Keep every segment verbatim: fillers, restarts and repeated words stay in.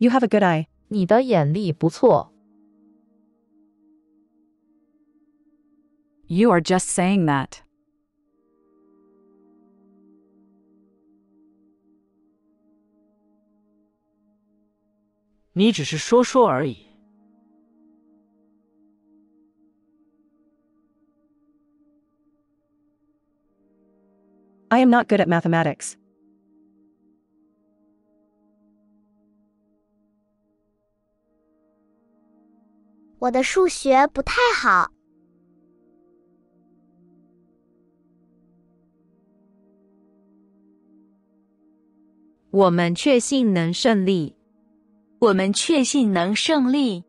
You have a good eye. 你的眼力不错。 You are just saying that. 你只是说说而已。 I am not good at mathematics. 我的数学不太好。 我们确信能胜利。 我们确信能胜利。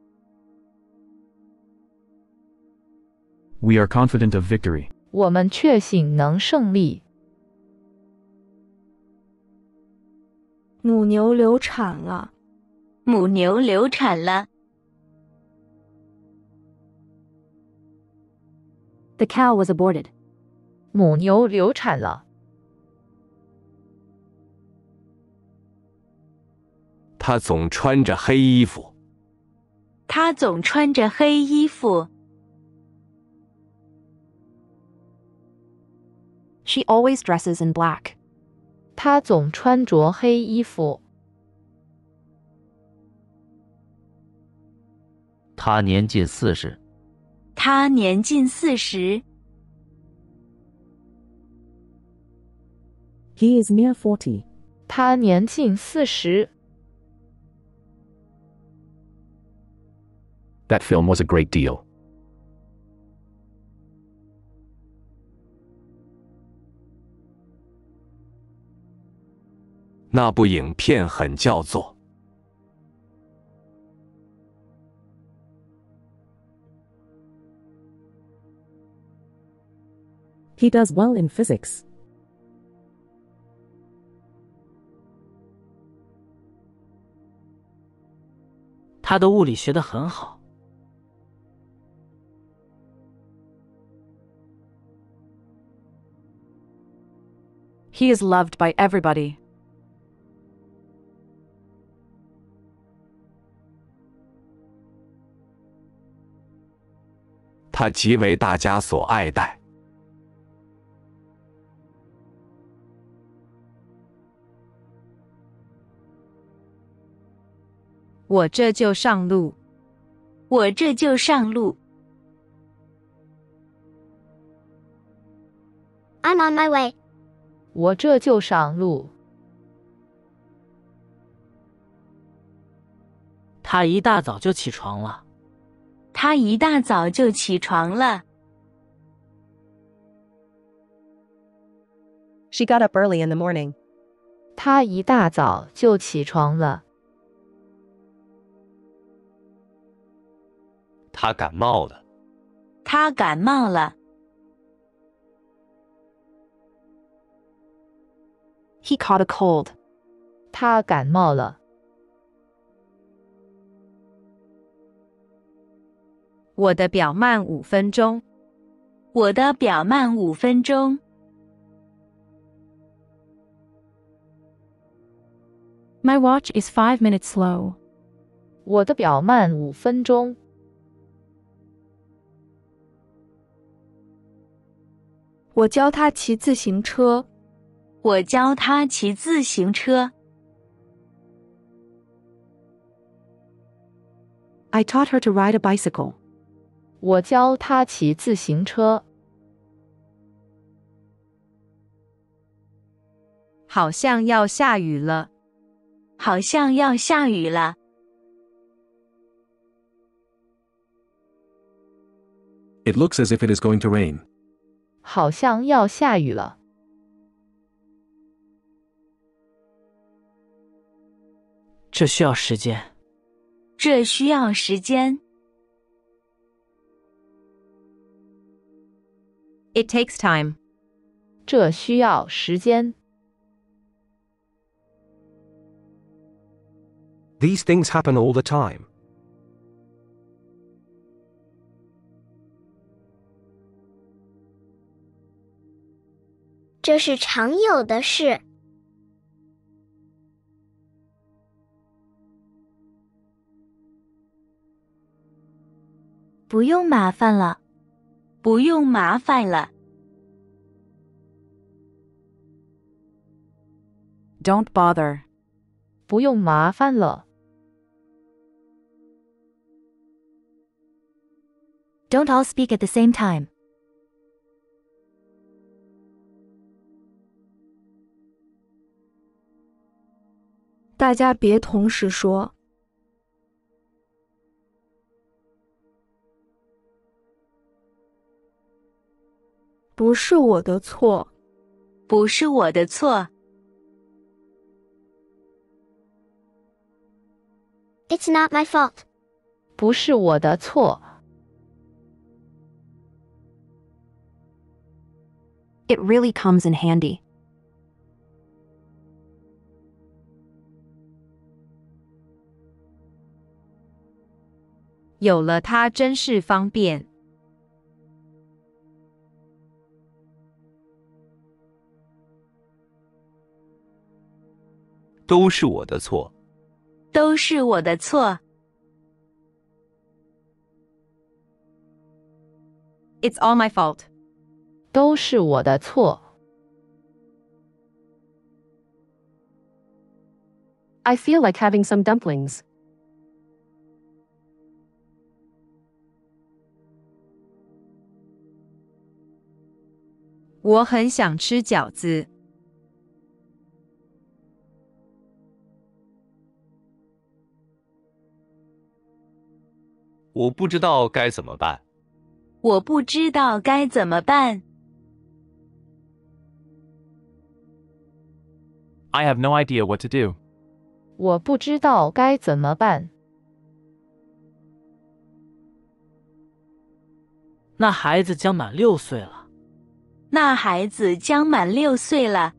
We are confident of victory. 我们确信能胜利。 母牛流产了。 母牛流产了。 The cow was aborted. 母牛流产了。 他总穿着黑衣服。 他总穿着黑衣服。 She always dresses in black. 他总穿着黑衣服。 他年近四十。 他年近四十。 He is near forty. 他年近四十。 That film was a great deal. 那部影片很叫座。 He does well in physics. 他的物理学得很好。 He is loved by everybody. 他极为大家所爱戴。 我这就上路。 我这就上路。 I'm on my way. 我这就上路。 他一大早就起床了。 他一大早就起床了。 She got up early in the morning. 他一大早就起床了。 他感冒了。 他感冒了。 He caught a cold. 他感冒了。 我的表慢五分钟。 我的表慢五分钟。 My watch is five minutes slow. 我的表慢五分钟。 我教他骑自行车。 我教他骑自行车。 I taught her to ride a bicycle. 我教他骑自行车。 好像要下雨了。 好像要下雨了。 It looks as if it is going to rain. 好像要下雨了。 这需要时间。 这需要时间。 It takes time. 这需要时间。 These things happen all the time. 这是常有的事。 不用麻烦了，不用麻烦了。 Don't bother. 不用麻烦了。 Don't all speak at the same time. 大家别同时说。不是我的错。 不是我的错。 It's not my fault. 不是我的错。 It really comes in handy. 有了它真是方便。 都是我的错。 都是我的错。 It's all my fault. 都是我的错。I feel like having some dumplings. 我很想吃饺子。 我不知道该怎么办。 我不知道该怎么办。 I have no idea what to do. 我不知道该怎么办。 那孩子将满六岁了。 那孩子将满六岁了。